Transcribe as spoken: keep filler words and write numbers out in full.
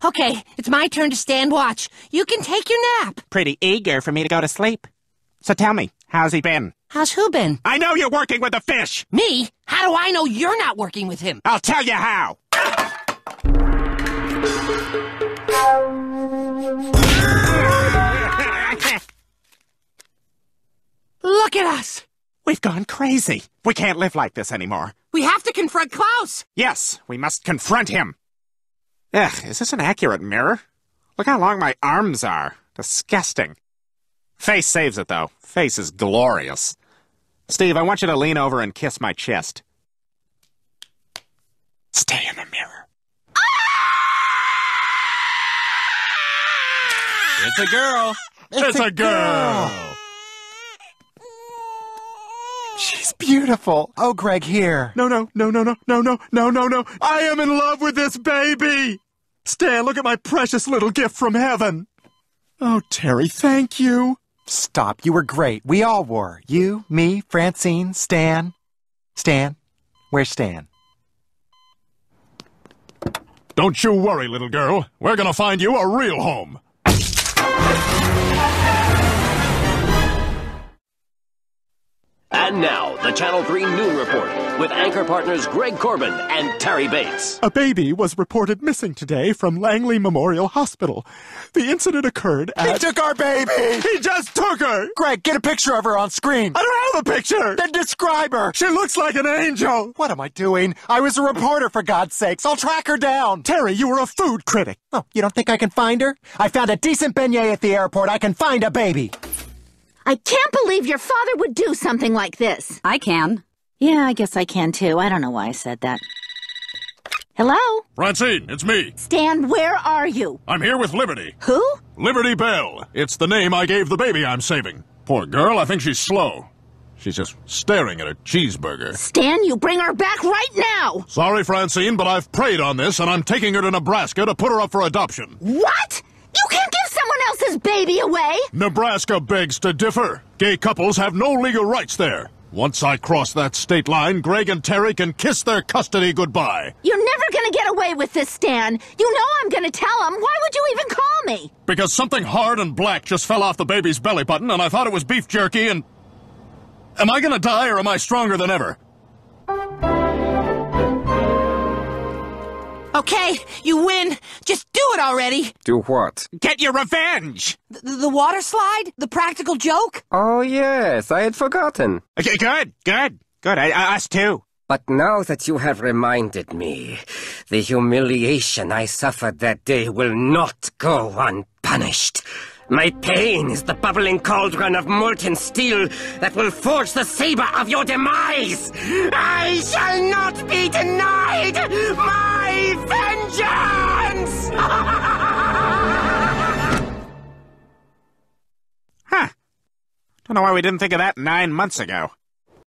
Okay, it's my turn to stand watch. You can take your nap. Pretty eager for me to go to sleep. So tell me, how's he been? How's who been? I know you're working with the fish! Me? How do I know you're not working with him? I'll tell you how! Look at us! We've gone crazy. We can't live like this anymore. We have to confront Klaus! Yes, we must confront him. Ugh, is this an accurate mirror? Look how long my arms are. Disgusting. Face saves it, though. Face is glorious. Steve, I want you to lean over and kiss my chest. Stay in the mirror. It's a girl. It's, it's a, a girl. girl. She's beautiful. Oh, Greg, here. No, no, no, no, no, no, no, no, no, no. I am in love with this baby. Stan, look at my precious little gift from heaven. Oh, Terry, thank you. Stop. You were great. We all were. You, me, Francine, Stan. Stan? Where's Stan? Don't you worry, little girl. We're gonna find you a real home. And now, the Channel three Noon Report with anchor partners Greg Corbin and Terry Bates. A baby was reported missing today from Langley Memorial Hospital. The incident occurred at... He took our baby! He just took her! Greg, get a picture of her on screen. I don't have a picture! Then describe her! She looks like an angel! What am I doing? I was a reporter, for God's sakes. I'll track her down! Terry, you were a food critic. Oh, you don't think I can find her? I found a decent beignet at the airport. I can find a baby. I can't believe your father would do something like this. I can. Yeah, I guess I can too. I don't know why I said that. Hello? Francine, it's me. Stan, where are you? I'm here with Liberty. Who? Liberty Bell. It's the name I gave the baby I'm saving. Poor girl, I think she's slow. She's just staring at a cheeseburger. Stan, you bring her back right now! Sorry, Francine, but I've prayed on this, and I'm taking her to Nebraska to put her up for adoption. What? You can't give someone else's baby away! Nebraska begs to differ. Gay couples have no legal rights there. Once I cross that state line, Greg and Terry can kiss their custody goodbye. You're never gonna get away with this, Stan. You know I'm gonna tell him. Why would you even call me? Because something hard and black just fell off the baby's belly button, and I thought it was beef jerky, and... Am I gonna die, or am I stronger than ever? Okay, you win. Just do it already. Do what? Get your revenge! The, the water slide? The practical joke? Oh, yes, I had forgotten. Okay, good, good, good. I, I, us too. But now that you have reminded me, the humiliation I suffered that day will not go unpunished. My pain is the bubbling cauldron of molten steel that will forge the saber of your demise. I shall not be denied my vengeance! Huh. Don't know why we didn't think of that nine months ago.